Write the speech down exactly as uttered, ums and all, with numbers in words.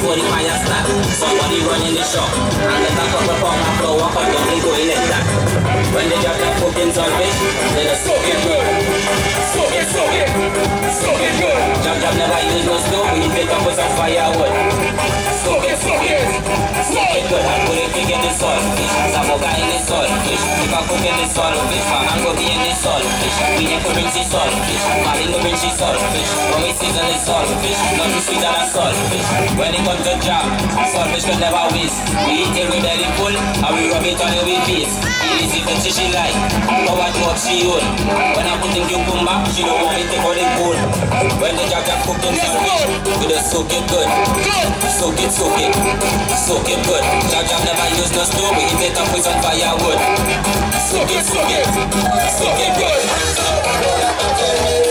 before the fire start. Somebody running the shop and let a couple pound of flour cut down and go in like that. When they drop that cooking salvage, they just soak it good. Soak it, soak it, soak it good. Jab Jab never use no stove, we take up with some firewood. Soak it, soak it, soak it good. And put it pig in the salt fish, samoga in the salt fish. If I cook in the salt fish, my hand go be in the salt fish. We ain't go bring the salt fish, Marlin go bring the salt fish. When we season the salt fish, nothing sweeter than salt fish. When it comes to jam, salt fish can never waste. We eat it with belly full, and we rub it on it with face. Easy for she like, power to up she own. When I put in cucumber, she don't want me to go in bowl. When the Jab Jab cooking salt fish, we just soak it good. Soak it, soak it, soak it good. Jab Jab never use no stove, we eat it up with some firewood. Soak it, soak it, soak it good.